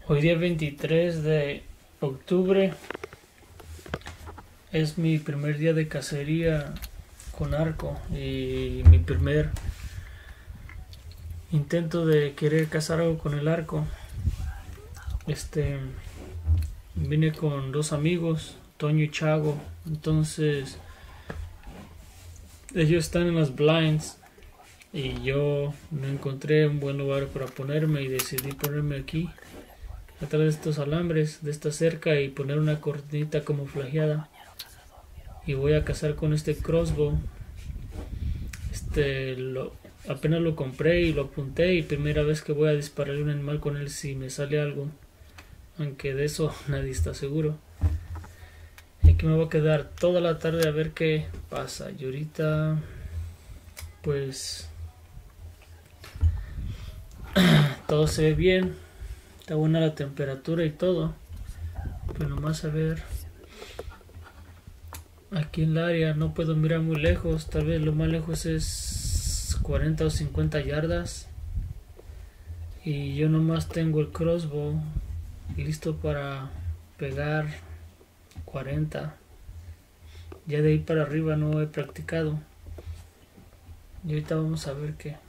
Hoy día 23 de octubre es mi primer día de cacería con arco y mi primer intento de querer cazar algo con el arco. Este Vine con dos amigos, Toño y Chago. Entonces ellos están en las blinds y yo no encontré un buen lugar para ponerme y decidí ponerme aquí atrás de estos alambres de esta cerca y poner una cortinita como flageada. Y voy a cazar con este crossbow. Apenas lo compré y lo apunté y primera vez que voy a dispararle a un animal con él si me sale algo, aunque de eso nadie está seguro. Y aquí me voy a quedar toda la tarde a ver qué pasa. Y ahorita pues todo se ve bien, está buena la temperatura y todo, pero nomás a ver, aquí en el área no puedo mirar muy lejos, tal vez lo más lejos es 40 o 50 yardas y yo nomás tengo el crossbow listo para pegar 40. Ya de ahí para arriba no he practicado. Y ahorita vamos a ver qué.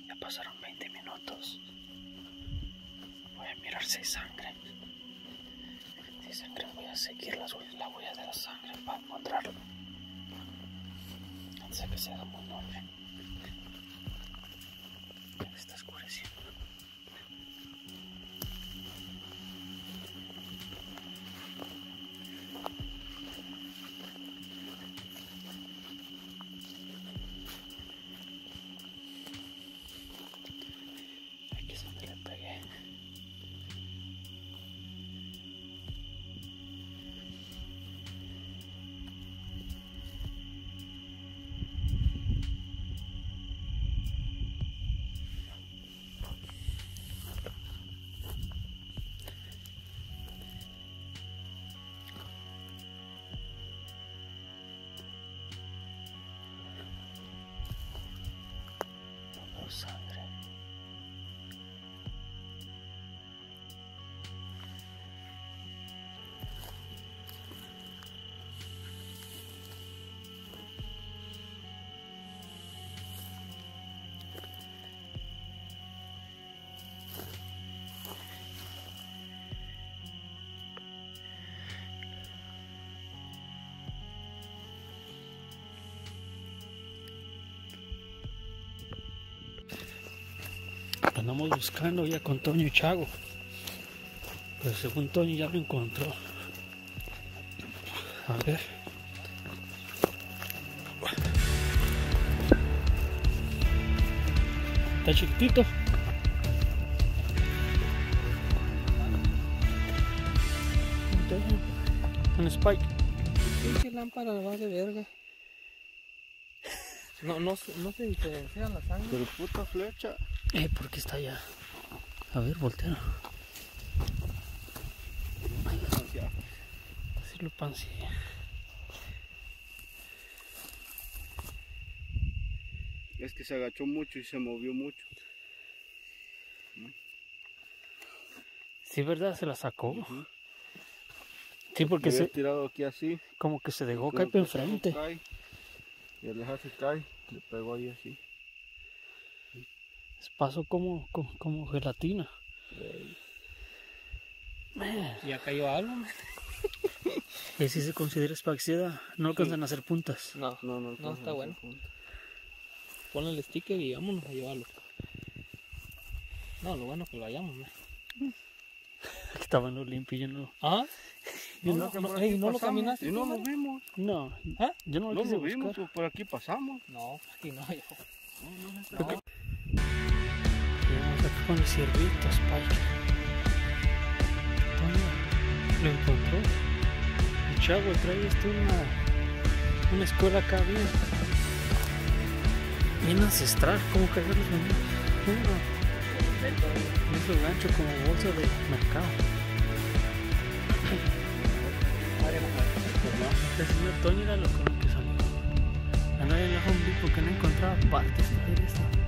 Ya pasaron 20 minutos. Voy a mirar si hay sangre. Si hay sangre, voy a seguir la huella de la sangre para encontrarlo. Antes de que se haga muy noche. Ya está oscureciendo. Aquí es donde le pegué. Sangre. Andamos buscando ya con Toño y Chago, pero según Toño ya lo encontró. A ver. Está chiquitito. Un spike. Pinche lámpara va de verga. No se diferencia la sangre. Pero puta flecha. ¿Por qué está allá? A ver, voltea. Así lo pancilla. Es que se agachó mucho y se movió mucho. Sí, ¿verdad? Se la sacó. Sí, porque se se había tirado aquí así. como que se dejó Como caer para que se enfrente. cae, y al dejarse cae, le pegó ahí así. Pasó como gelatina. Ya cayó algo, man. Y si se considera espaxiada, no alcanzan a hacer puntas. No, No está bueno. Ponle el sticker y vámonos a llevarlo. No, lo bueno es que lo hallamos, man. Estaba en lo limpio, yo no. ¿Ah? Yo No, no, no, ey, ¿no lo caminaste Y tú, no lo man? vimos. no, ¿Ah? yo no No lo quise lo vimos, buscar. pues por aquí pasamos. No, aquí no hay. Llegamos aquí con el ciervito, Spike. Toño lo encontró. El Chago trae una escuela acá bien ancestral, como cargar los niños. Es un gancho como bolsa de mercado. El señor Toño era lo con lo que salió. A nadie le dejó un bico que no encontraba partes para hacer esto.